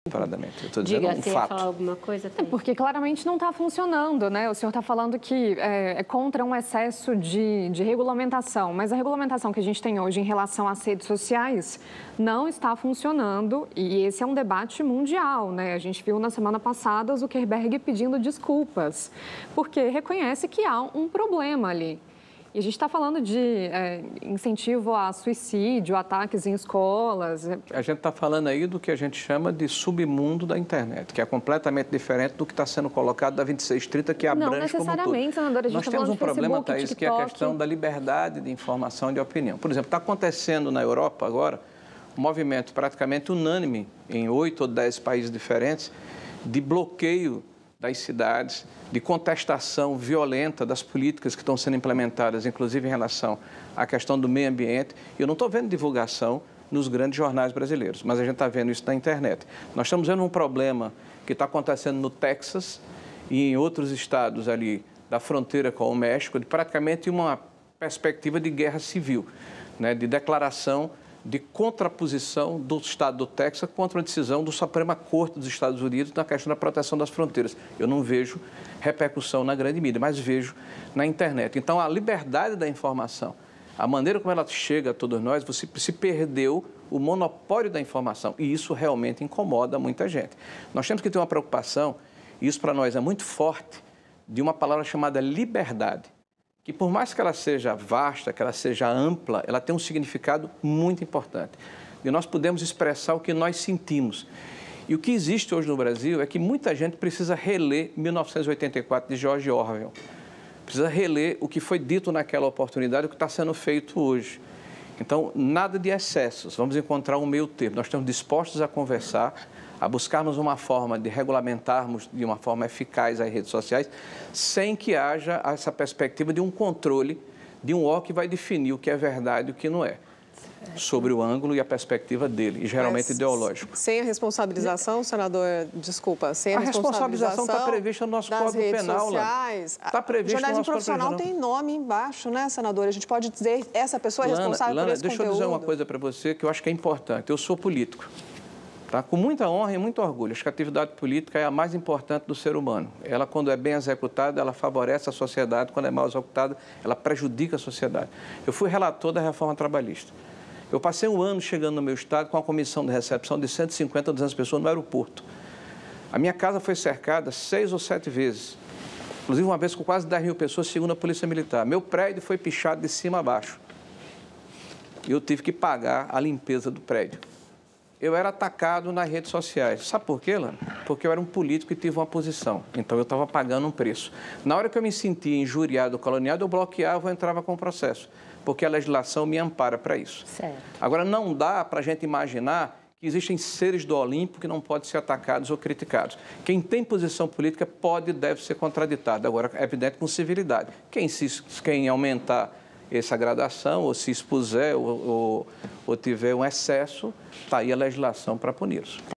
separadamente. Eu estou dizendo Diga, um você fato. ia falar alguma coisa? É porque claramente não está funcionando, né? O senhor está falando que é contra um excesso de regulamentação, mas a regulamentação que a gente tem hoje em relação às redes sociais não está funcionando e esse é um debate mundial, né? A gente viu na semana passada o Zuckerberg pedindo desculpas, porque reconhece que há um problema ali. E a gente está falando de incentivo a suicídio, ataques em escolas. A gente está falando aí do que a gente chama de submundo da internet, que é completamente diferente do que está sendo colocado da 2630, que abrange como um todo. Não necessariamente, senadora. A gente Nós está temos falando um de problema, Facebook, Thaís, que é a questão da liberdade de informação e de opinião. Por exemplo, está acontecendo na Europa agora um movimento praticamente unânime em 8 ou 10 países diferentes de bloqueio das cidades, de contestação violenta das políticas que estão sendo implementadas, inclusive em relação à questão do meio ambiente. Eu não estou vendo divulgação nos grandes jornais brasileiros, mas a gente está vendo isso na internet. Nós estamos vendo um problema que está acontecendo no Texas e em outros estados ali da fronteira com o México, de praticamente uma perspectiva de guerra civil, né, de declaração de contraposição do estado do Texas contra a decisão do Suprema Corte dos Estados Unidos na questão da proteção das fronteiras. Eu não vejo repercussão na grande mídia, mas vejo na internet. Então, a liberdade da informação, a maneira como ela chega a todos nós, você se perdeu o monopólio da informação e isso realmente incomoda muita gente. Nós temos que ter uma preocupação, e isso para nós é muito forte, de uma palavra chamada liberdade. Que por mais que ela seja vasta, que ela seja ampla, ela tem um significado muito importante. E nós podemos expressar o que nós sentimos. E o que existe hoje no Brasil é que muita gente precisa reler 1984 de George Orwell. Precisa reler o que foi dito naquela oportunidade, o que está sendo feito hoje. Então, nada de excessos. Vamos encontrar um meio termo. Nós estamos dispostos a conversar, a buscarmos uma forma de regulamentarmos de uma forma eficaz as redes sociais, sem que haja essa perspectiva de um controle, de um órgão que vai definir o que é verdade e o que não é, sobre o ângulo e a perspectiva dele, e geralmente ideológico. Sem a responsabilização, senador, desculpa, sem a responsabilização está prevista no nosso Código Penal. Sociais, está previsto o jornalismo no nosso profissional tem nome embaixo, né, senador? A gente pode dizer essa pessoa é responsável por esse deixa conteúdo. eu dizer uma coisa para você que eu acho que é importante. Eu sou político. Tá? Com muita honra e muito orgulho. Acho que a atividade política é a mais importante do ser humano. Ela, quando é bem executada, ela favorece a sociedade. Quando é mal executada, ela prejudica a sociedade. Eu fui relator da reforma trabalhista. Eu passei um ano chegando no meu estado com a comissão de recepção de 150 a 200 pessoas no aeroporto. A minha casa foi cercada 6 ou 7 vezes. Inclusive, uma vez com quase 10 mil pessoas, segundo a Polícia Militar. Meu prédio foi pichado de cima a baixo. E eu tive que pagar a limpeza do prédio. Eu era atacado nas redes sociais. Sabe por quê, Lana? Porque eu era um político e tive uma posição. Então, eu estava pagando um preço. Na hora que eu me sentia injuriado, caluniado, eu bloqueava ou entrava com o processo. Porque a legislação me ampara para isso. Certo. Agora, não dá para a gente imaginar que existem seres do Olimpo que não podem ser atacados ou criticados. Quem tem posição política pode e deve ser contraditado. Agora, é evidente, com civilidade. Quem aumentar essa gradação, ou se expuser, ou tiver um excesso, está aí a legislação para puni-los.